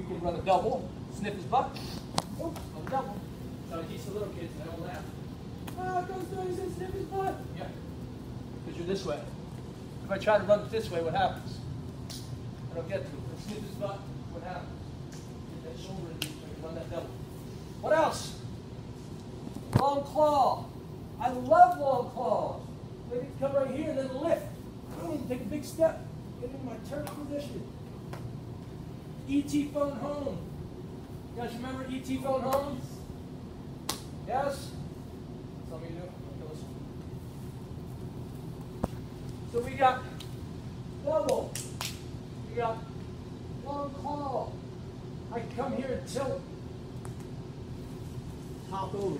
can run a double, sniff his butt. Oh, run a double. Try to teach the little kids, they don't laugh. Oh, goes through, he says sniff his butt. Yeah, because you're this way. If I try to run it this way, what happens? I don't get to it. If I sniff his butt, what happens? Get that shoulder in, so I can run that double. What else? Long claw. I love long claws. They can come right here and then lift. Boom, take a big step. Get into my turn position. E.T. phone home. You guys remember E.T. phone home? Yes? Some of you do? Okay, listen. So we got double. We got long claw. I can come here and tilt. Hop over.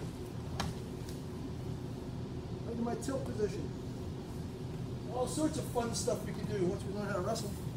Into my tilt position. All sorts of fun stuff we can do once we learn how to wrestle.